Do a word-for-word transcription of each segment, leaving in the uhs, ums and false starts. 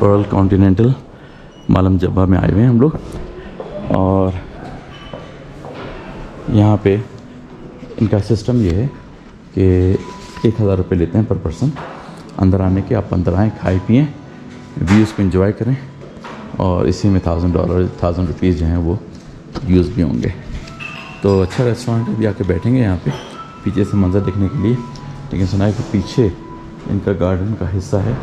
Perl continental मालम जब्बा में आए हुए हैं हम लोग। और यहाँ पे इनका सिस्टम ये है कि एक हज़ार रुपये लेते हैं पर पर्सन। अंदर आने के आप अंदर आएँ, खाएँ पिएँ, व्यूज़ को एंजॉय करें और इसी में थाउजेंड डॉलर थाउजेंड रुपीज़ जो हैं वो यूज़ भी होंगे। तो अच्छा रेस्टोरेंट है, भी आके बैठेंगे यहाँ पे पीछे से मंज़र देखने के लिए। लेकिन सुना है कि पीछे इनका गार्डन का हिस्सा है।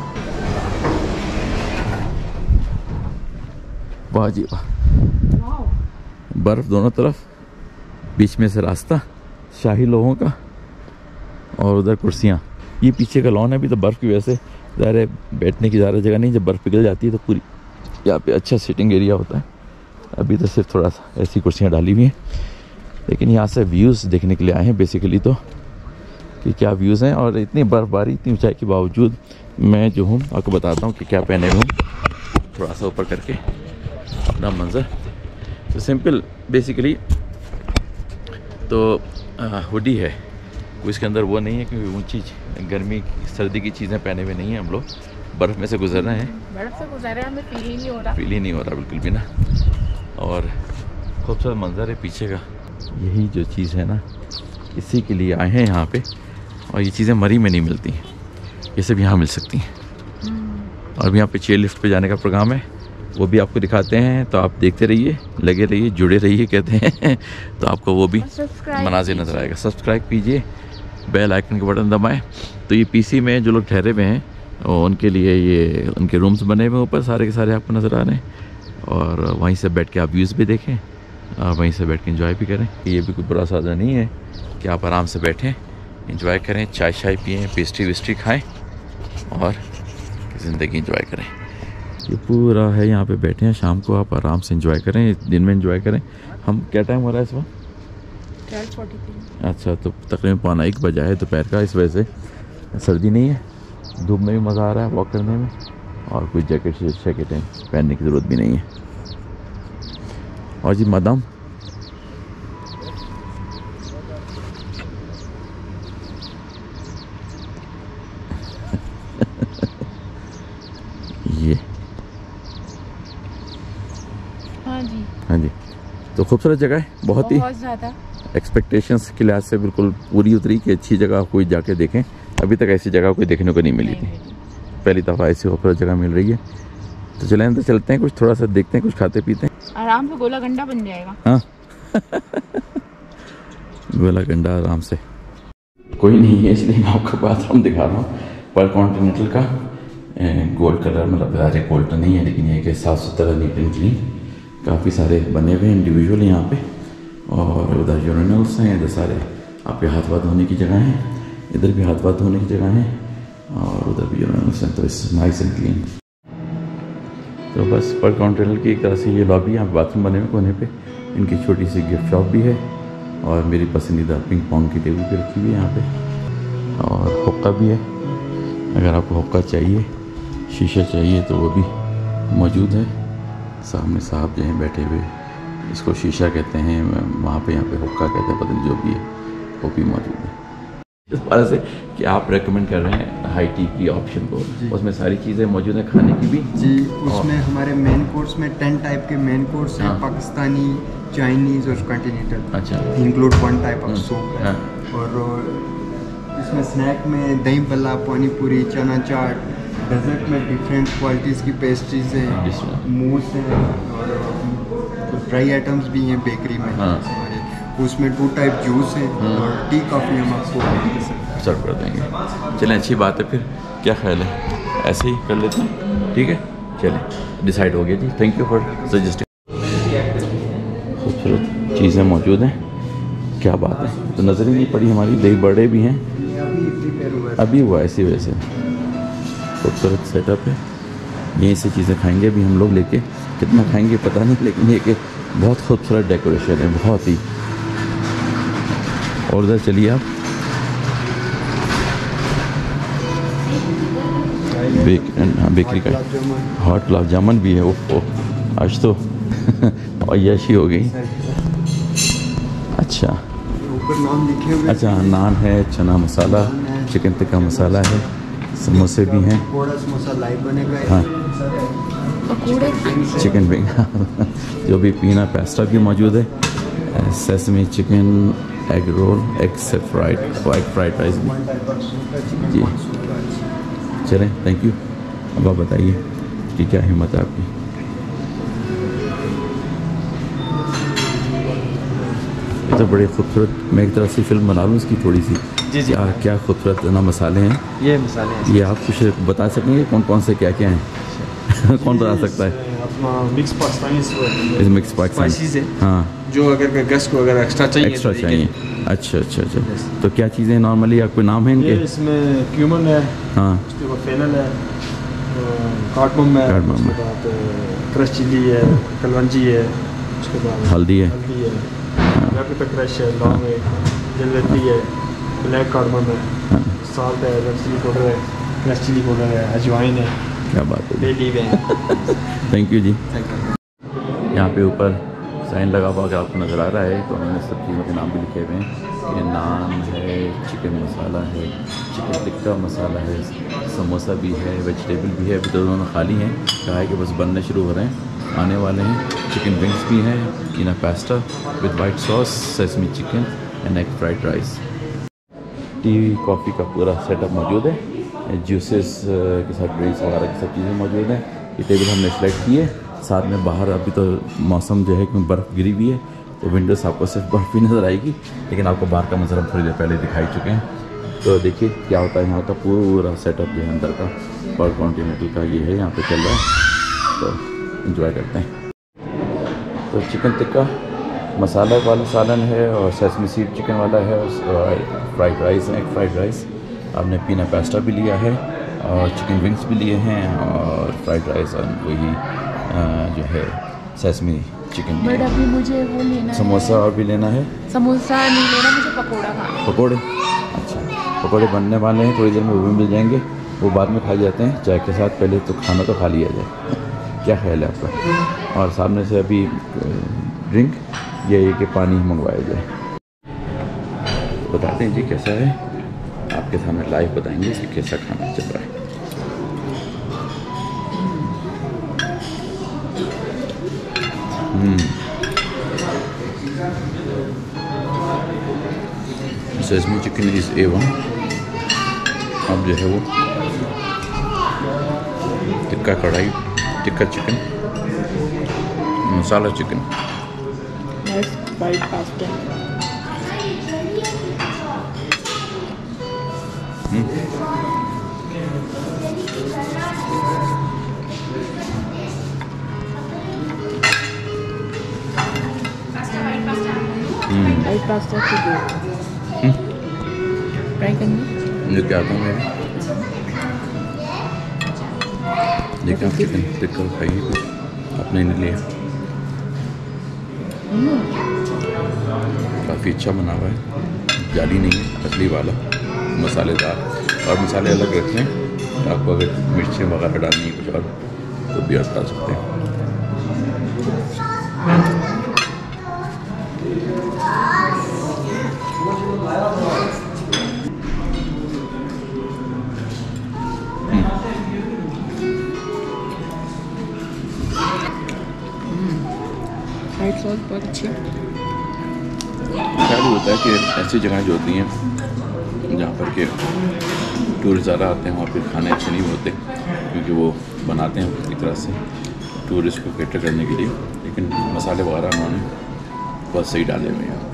वाह जी वाह, बर्फ़ दोनों तरफ, बीच में से रास्ता शाही लोगों का और उधर कुर्सियाँ। ये पीछे का लॉन है, अभी तो बर्फ़ की वजह से ज़ाहिर है बैठने की ज़्यादा जगह नहीं। जब बर्फ़ पिघल जाती है तो पूरी यहाँ पे अच्छा सिटिंग एरिया होता है। अभी तो सिर्फ थोड़ा सा ऐसी कुर्सियाँ डाली हुई हैं, लेकिन यहाँ से व्यूज़ देखने के लिए आए हैं बेसिकली तो, कि क्या व्यूज़ हैं। और इतनी बर्फ़बारी, इतनी ऊंचाई के बावजूद मैं जो हूँ आपको बताता हूँ कि क्या पहने हुए हूँ। थोड़ा सा ऊपर करके अपना मंज़र तो सिंपल बेसिकली तो हुडी है, वो इसके अंदर वो नहीं है कि ऊंची गर्मी सर्दी की चीज़ें पहने हुए नहीं हैं। हम लोग बर्फ़ में से गुजर रहे हैं, बर्फ़ से गुजर रहे हैं, हमें फील ही नहीं हो रहा फील ही नहीं हो रहा बिल्कुल भी ना। और खूबसूरत मंज़र है पीछे का। यही जो चीज़ है ना, इसी के लिए आए हैं यहाँ पे। और ये चीज़ें मरी में नहीं मिलती, ये सब यहाँ मिल सकती हैं। और यहाँ पे चेयर लिफ्ट पे जाने का प्रोग्राम है, वो भी आपको दिखाते हैं। तो आप देखते रहिए, लगे रहिए, जुड़े रहिए कहते हैं तो आपको वो भी मनाज़िर नज़र आएगा। सब्सक्राइब कीजिए, बेल आइकन के बटन दबाएं। तो ये पीसी में जो लोग ठहरे हुए हैं और उनके लिए ये उनके रूम्स बने हुए ऊपर सारे के सारे आपको नज़र आ रहे हैं। और वहीं से बैठ के आप व्यूज़ भी देखें और वहीं से बैठ के एंजॉय भी करें। ये भी कोई बुरा साधन नहीं है कि आप आराम से बैठें, एंजॉय करें, चाय शाय पिएँ, पेस्ट्री वेस्ट्री खाएँ और ज़िंदगी एंजॉय करें। ये पूरा है, यहाँ पे बैठे हैं, शाम को आप आराम से एंजॉय करें, दिन में एंजॉय करें। हम क्या टाइम हो रहा है इस वक्त? Twelve forty three. अच्छा, तो तकरीबन पौना एक बजा है दोपहर का। इस वजह से सर्दी नहीं है, धूप में भी मज़ा आ रहा है वॉक करने में। और कोई जैकेट शैकेटें पहनने की ज़रूरत भी नहीं है। और जी मदाम ये हाँ जी हाँ जी, तो खूबसूरत जगह है, बहुत ही बहुत ज़्यादा। एक्सपेक्टेशंस के लिहाज से बिल्कुल पूरी उतरी कि अच्छी जगह कोई जाके देखें। अभी तक ऐसी जगह कोई देखने को नहीं मिली थी, पहली दफ़ा ऐसी खूबसूरत जगह मिल रही है। तो चलें अंदर चलते हैं, कुछ थोड़ा सा देखते हैं, कुछ खाते पीते हैं। आराम से गोला गंडा बन जाएगा। हाँ गोला गंडा आराम से। कोई नहीं है इसलिए मैं आपको बाथरूम दिखा रहा हूँ। पर कॉन्टिनेंटल का गोल्ड कलर, मतलब ज़्यादा गोल्ड तो नहीं है, लेकिन ये कि साफ़ सुथरा नीट एंड क्लीन, काफ़ी सारे बने हुए हैं इंडिविजुअल यहाँ पे। और उधर यूरिनल्स हैं, इधर सारे आपके हाथ वाथ धोने की जगह हैं, इधर भी हाथ वाथ धोने की जगह हैं और उधर भी यूरिनल्स हैं। तो इस नाइस एंड क्लीन। तो बस पर कॉन्टिनेंटल की एक तरह से ये लॉबी, यहाँ बाथरूम बने हुए कोने पे। इनकी छोटी सी गिफ्ट शॉप भी है और मेरी पसंदीदा पिंग पोंग की टेबल भी रखी हुई है यहाँ पे। और हुक्का भी है, अगर आपको हुक्का चाहिए, शीशा चाहिए तो वो भी मौजूद है। सामने साहब जो हैं बैठे हुए, इसको शीशा कहते हैं, वहाँ पे यहाँ पे हुक्का कहते हैं, पता नहीं जो भी है वो भी मौजूद है। इस वजह से कि आप रेकमेंड कर रहे हैं हाई टी की ऑप्शन को, उसमें सारी चीज़ें मौजूद हैं खाने की भी जी। उसमें हमारे मेन कोर्स में टेन टाइप के मेन कोर्स हैं, पाकिस्तानी, चाइनीज़ और कॉन्टिनेंटल। अच्छा, include one type of soup है। और इसमें स्नैक में दही बल्ला, पानी पूरी, चना चाट। डेजर्ट में डिफरेंट क्वालिटीज़ की पेस्ट्रीज हैं, मूस हैं और ड्राई आइटम्स भी हैं बेकरी में। हाँ। उसमें टू टाइप जूस है और टी कॉफ़ी हम आपको सर्व कर देंगे। चलें, अच्छी बात है। फिर क्या ख्याल है, ऐसे ही कर लेते हैं? ठीक है, चलें, डिसाइड हो गया जी। Thank you for suggesting. खूबसूरत चीज़ें मौजूद हैं, क्या बात है। तो नज़र ही नहीं पड़ी हमारी, दही बड़े भी हैं, अभी हुआ इसी वजह से। खूबसूरत सेटअप है, यहीं से चीज़ें खाएंगे अभी हम लोग लेके। कितना खाएंगे पता नहीं, लेकिन ये कि बहुत खूबसूरत डेकोरेशन है, बहुत ही। और उधर चलिए आप, बेक हाँ बेकरी का हॉट गुलाब जामुन भी है। ओह आज तो अय्याशी हो गई। अच्छा ऊपर नाम लिखे हुए। अच्छा, नान है, चना मसाला, चिकन टिक्का मसाला है, समोसे भी हैं। पकौड़ा समोसा लाइव बनेगा। हाँ, पकौड़े चिकन विंग जो भी पीना पेस्ट्रा भी मौजूद है, sesame chicken, egg roll, egg से फ्राइड, एग फ्राइड राइस भी जी। चलें, थैंक यू। अब आप बताइए कि क्या हिम्मत है आपकी। ये तो बड़े खूबसूरत, मैं एक तरह से फिल्म बना लूँ इसकी थोड़ी सी। जी जी। क्या क्या खूबसूरत ना मसाले हैं ये मसाले हैं। ये। आप कुछ बता सकेंगे कौन कौन से क्या क्या हैं? कौन बता सकता है? अपना मिक्स पाकिस्तानी इस मिक्स पाकिस्तानी स्पाइसीज है। हाँ, जो अगर गेस्ट को अगर एक्स्ट्रा चाहिए एक्स्ट्रा तो ये चाहिए। अच्छा अच्छा अच्छा। तो क्या चीज़ें नॉर्मली, आपको नाम है ये इनके? इसमें क्यूमन है, हाँ, उसके बाद फेनल है, कार्डमम है, कार्डमम उसके है। बाद क्रश चिली है, कलवंजी है, उसके बाद हल्दी है। हल्दी है, पेपर क्रश है, लौंग है, जलवेती है, ब्लैक कार्डमम है, साल्ट है, रेड चिली पाउडर है, क्रश चिली पाउडर है, अजवाइन है, क्या बात है। बे लीव है। थैंक यू जी। Thank you. यहाँ पे ऊपर साइन लगा हुआ अगर आपको नज़र आ रहा है, तो हमने सब चीज़ों के नाम भी लिखे हुए हैं। ये नान है, चिकन मसाला है, चिकन टिक्का मसाला है, समोसा भी है, वेजिटेबल भी है। अभी तो दोनों खाली हैं, कहा है कि बस बनने शुरू हो रहे हैं, आने वाले हैं। चिकन विंग्स भी हैं, कीना pasta with white sauce, sesame chicken and egg fried rice. Tea coffee का पूरा सेटअप मौजूद है, जूसेस के साथ ड्रिंक्स वगैरह की सब चीज़ें मौजूद हैं। ये टेबल हमने सेलेक्ट की है। साथ में बाहर अभी तो मौसम जो है कि बर्फ़ गिरी हुई है, तो विंडोज़ आपको सिर्फ बर्फ़ ही नज़र आएगी, लेकिन आपको बाहर का मंजर हम थोड़ी देर पहले दिखाई चुके हैं। तो देखिए क्या होता है यहाँ का पूरा सेटअप जो है अंदर का, पर कॉन्टिनेंटल का ये है, यहाँ पे चल रहा है, तो एंजॉय करते हैं। तो चिकन टिक्का मसाला वाला सालन है, और सेसमी सीड चिकन वाला है, और फ्राइड राइस है, एग फ्राइड राइस। आपने पीना पेस्टा भी लिया है, और चिकन विंग्स भी लिए हैं, और फ्राइड राइस, और वही जो है सेसमी चिकन भी बट है। अभी मुझे वो लेना है। समोसा और भी लेना है? समोसा नहीं लेना, मुझे पकौड़ा खाना है। पकोड़े? अच्छा, पकोड़े बनने वाले हैं, थोड़ी देर में वो भी मिल जाएंगे। वो बाद में खाए जाते हैं चाय के साथ, पहले तो खाना तो खा लिया जाए। क्या ख्याल है आपका? और सामने से अभी ड्रिंक या ये कि पानी मंगवाया जाए? बताते हैं जी कैसा है, आपके सामने लाइव बताएंगे कि कैसा खाना चल रहा है। Sesame chicken is A one. अब जो है वो tikka kadhai, tikka chicken, masala chicken, fried pasta. Fried pasta की दो ट्राई करनी। ये क्या आता है मेरे, देखिए आप चिकन टिक्का खाइए कुछ अपने लिए। काफ़ी अच्छा बना हुआ है, जाली नहीं है, असली वाला मसालेदार। और मसाले अलग रखे हैं, आपको अगर मिर्चें वगैरह डालनी है कुछ और तो भी आप डाल सकते हैं। फ्राइड सॉस बहुत अच्छी है। क्या भी होता है कि ऐसी जगह जो होती हैं जहाँ पर के टूरिस्ट ज़्यादा आते हैं, वहाँ पर खाने अच्छे नहीं होते, क्योंकि वो बनाते हैं एक तरह से टूरिस्ट को कैटर करने के लिए, लेकिन मसाले वगैरह उन्होंने बहुत सही डाले हुए हैं।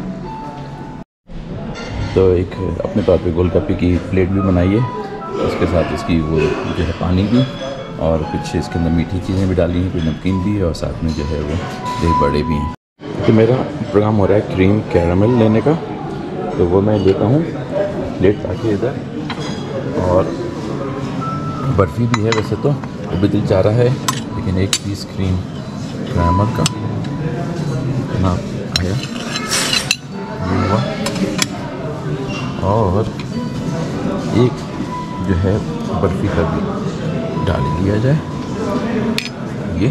तो एक अपने तौर पे गोलगप्पे की प्लेट भी बनाई है, उसके साथ इसकी वो जो है पानी भी, और कुछ इसके अंदर मीठी चीज़ें भी डाली हैं, कोई नमकीन भी, और साथ में जो है वो दही बड़े भी हैं। तो मेरा प्रोग्राम हो रहा है क्रीम कैरामल लेने का, तो वो मैं लेता हूँ प्लेट ताकि इधर, और बर्फ़ी भी है वैसे तो, वो भी दिल चाह रहा है, लेकिन एक पीस क्रीम कैरामल का ना आया ये हुआ, और एक जो है बर्फ़ी का भी डाल लिया जाए ये,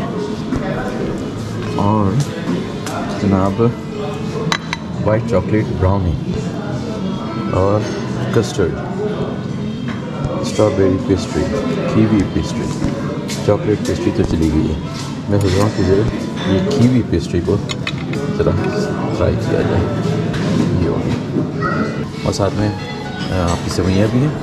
और जनाब वाइट चॉकलेट ब्राउनी और custard strawberry pastry, kiwi pastry, chocolate pastry तो चली गई है। मैं सोच रहा हूँ कि जरा ये कीवी पेस्ट्री को ज़रा ट्राई किया जाए। ये होगी और साथ में आपकी सेवइयाँ भी हैं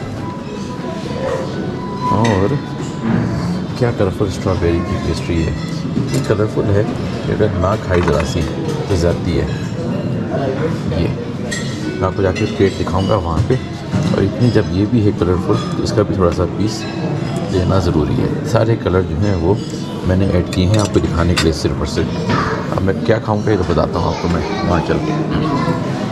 और क्या कलरफुल स्ट्रॉबेरी की पेस्ट्री है। ये कलरफुल है कि अगर ना खाई ज़रा सी तो जाती है। ये मैं आपको जाके प्लेट दिखाऊंगा वहाँ पे। और इतनी जब ये भी है कलरफुल तो इसका भी थोड़ा सा पीस लेना ज़रूरी है। सारे कलर जो हैं वो मैंने ऐड किए हैं आपको दिखाने के लिए सिर्फ और सिर्फ। अब मैं क्या खाऊंगा ये तो बताता हूँ आपको मैं वहाँ चल के।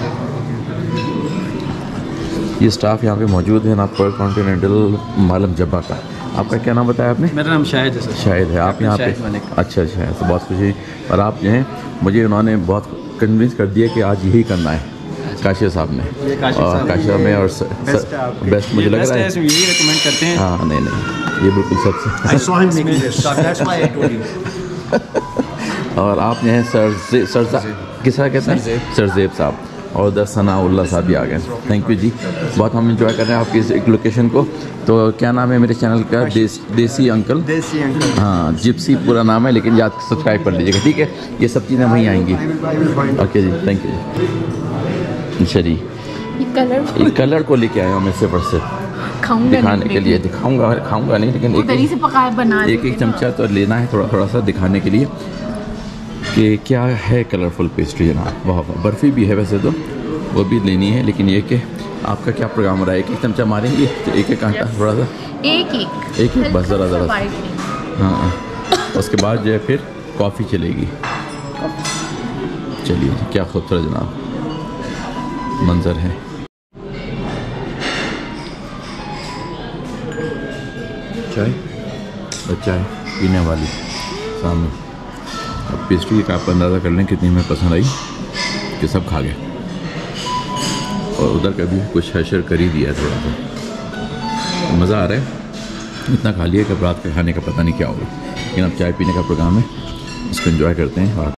ये स्टाफ यहाँ पे मौजूद है ना पर कॉन्टिनेंटल मालम जब्बा का। आपका क्या नाम बताया आपने? मेरा नाम शाहिद है सर। शाहिद है। आप यहाँ पे? अच्छा अच्छा है तो बहुत खुशी। और आप जो हैं मुझे उन्होंने बहुत कन्विंस कर दिया कि आज यही करना है काशिफ साहब ने। और काशिफ साहब में और बेस्ट मुझे लग रहा है यही रिकमेंड करते हैं। हाँ नहीं नहीं ये बिल्कुल सच है। और आप जो हैं सर सरजा किसा कहते हैं सरजेब साहब और उधर सनाउल्ला साहब भी आ गए। थैंक यू जी, बहुत हम इंजॉय कर रहे हैं आपकी इस एक लोकेशन को। तो क्या नाम है मेरे चैनल का? देस, देसी अंकल। देसी अंकल हाँ जिप्सी पूरा नाम है, लेकिन याद सब्सक्राइब कर लीजिएगा ठीक है। ये सब चीज़ें वहीं आएंगी। ओके जी थैंक यू। अच्छा जी ये कलर ये कलर को लेके आया हूँ मैं से से खाऊंगा दिखाने के लिए। दिखाऊंगा खाऊंगा नहीं लेकिन एक से पकाया बना एक एक चमचा तो लेना है थोड़ा थोड़ा सा दिखाने के लिए कि क्या है कलरफुल पेस्ट्री है ना। वाह वाह बर्फ़ी भी है वैसे तो वो भी लेनी है, लेकिन ये कि आपका क्या प्रोग्राम रहा है? एक एक चमचा मारेंगे तो एक एक आटा थोड़ा सा एक एक एक एक बस ज़रा ज़रा हाँ हाँ उसके बाद जो है फिर कॉफ़ी चलेगी। चलिए क्या खूबसूरत जनाब मंज़र है। चाय और चाय पीने वाली सामने। अब पेस्ट्री का आप अंदाज़ा कर लें कितनी हमें पसंद आई कि सब खा गए। और उधर का भी कुछ हैशर कर ही दिया थोड़ा सा। मज़ा आ रहा है, इतना खा लिया कि अब रात के खाने का पता नहीं क्या होगा। लेकिन अब चाय पीने का प्रोग्राम है, इसको एंजॉय करते हैं। और